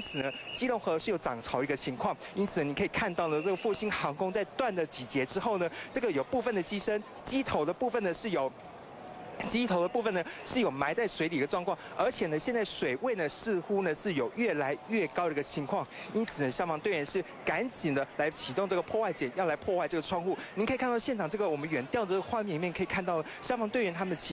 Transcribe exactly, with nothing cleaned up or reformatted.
此呢，基隆河是有涨潮一个情况，因此你可以看到呢，这个复兴航空在断了几节之后呢，这个有部分的机身机头的部分呢是有。 机头的部分呢是有埋在水里的状况，而且呢，现在水位呢似乎呢是有越来越高的一个情况，因此呢，消防队员是赶紧的来启动这个破坏锏，要来破坏这个窗户。您可以看到现场这个我们远调的这个画面里面，可以看到消防队员他们。